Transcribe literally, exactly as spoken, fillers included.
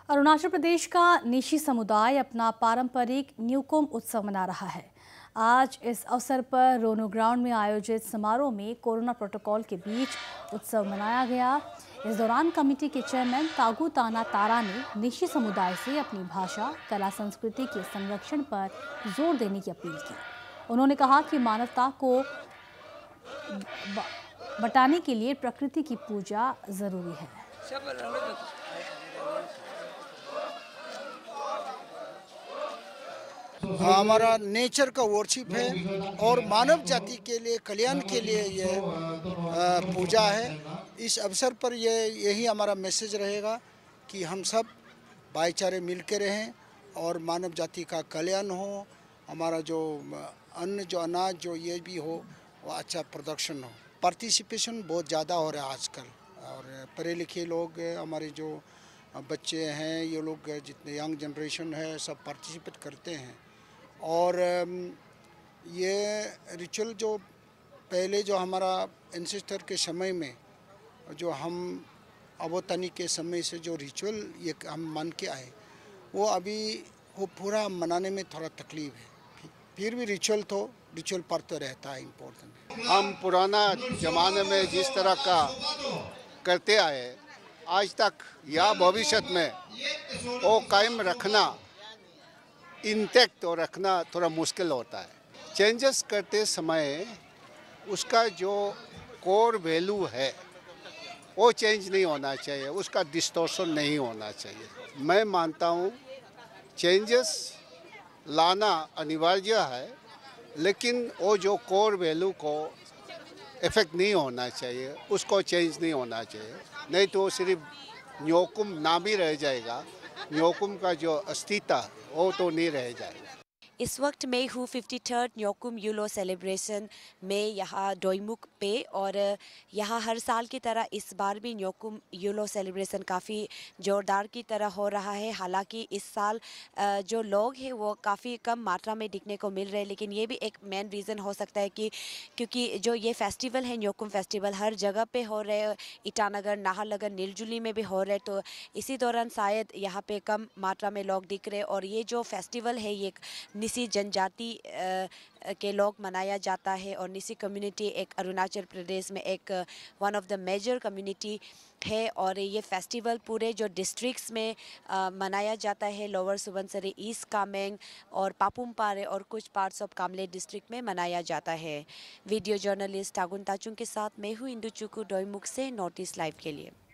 अरुणाचल प्रदेश का निशी समुदाय अपना पारंपरिक न्यूकुम उत्सव मना रहा है। आज इस अवसर पर रोनो ग्राउंड में आयोजित समारोह में कोरोना प्रोटोकॉल के बीच उत्सव मनाया गया। इस दौरान कमेटी के चेयरमैन तागु ताना तारा ने निशी समुदाय से अपनी भाषा, कला, संस्कृति के संरक्षण पर जोर देने की अपील की। उन्होंने कहा कि मानवता को बटाने के लिए प्रकृति की पूजा जरूरी है। हमारा नेचर का वर्शिप है और मानव जाति के लिए कल्याण के लिए ये पूजा है। इस अवसर पर ये यही हमारा मैसेज रहेगा कि हम सब भाईचारे मिल के रहें और मानव जाति का कल्याण हो, हमारा जो अन्न जो अनाज जो ये भी हो वो अच्छा प्रोडक्शन हो। पार्टिसिपेशन बहुत ज़्यादा हो रहा है आजकल और पढ़े लिखे लोग, हमारे जो बच्चे हैं, ये लोग जितने यंग जनरेशन है सब पार्टिसिपेट करते हैं। और ये रिचुअल जो पहले जो हमारा एंसेस्टर के समय में जो हम अबोतनी के समय से जो रिचुअल ये हम मान के आए, वो अभी वो पूरा मनाने में थोड़ा तकलीफ है। फिर भी रिचुअल तो रिचुअल पर तो रहता है इम्पोर्टेंट। हम पुराना ज़माने में जिस तरह का करते आए आज तक या भविष्य में वो कायम रखना, इंटैक्ट और रखना थोड़ा मुश्किल होता है। चेंजेस करते समय उसका जो कोर वैल्यू है वो चेंज नहीं होना चाहिए, उसका डिस्टॉर्शन नहीं होना चाहिए। मैं मानता हूँ चेंजेस लाना अनिवार्य है, लेकिन वो जो कोर वैल्यू को इफेक्ट नहीं होना चाहिए, उसको चेंज नहीं होना चाहिए। नहीं तो सिर्फ न्योकुम नाम ही रह जाएगा, न्योकुम का जो अस्तित्व वो तो नहीं रह जाएगा। इस वक्त मैं हूँ fifty third Nyokum Yullo celebration में यहाँ डोईमुख पे, और यहाँ हर साल की तरह इस बार भी न्योकुम यूलो सेलिब्रेशन काफ़ी ज़ोरदार की तरह हो रहा है। हालांकि इस साल जो लोग हैं वो काफ़ी कम मात्रा में दिखने को मिल रहे हैं, लेकिन ये भी एक मेन रीज़न हो सकता है कि क्योंकि जो ये फेस्टिवल है न्योकुम फेस्टिवल हर जगह पे हो रहे हैं, ईटानगर, नाहरलगुन, निरजुली में भी हो रहे, तो इसी दौरान शायद यहाँ पे कम मात्रा में लोग दिख रहे। और ये जो फेस्टिवल है ये निसी जनजाति के लोग मनाया जाता है, और निसी कम्युनिटी एक अरुणाचल प्रदेश में एक one of the major community है। और ये फेस्टिवल पूरे जो डिस्ट्रिक्ट्स में आ, मनाया जाता है, लोअर सुबनसिरी, ईस्ट कामेंग और पापुम पारे और कुछ पार्ट्स ऑफ कामले डिस्ट्रिक्ट में मनाया जाता है। वीडियो जर्नलिस्ट तागुन ताचुंग के साथ मैं हूँ इंदु चुकू, डोईमुख से नॉर्थ ईस्ट लाइव के लिए।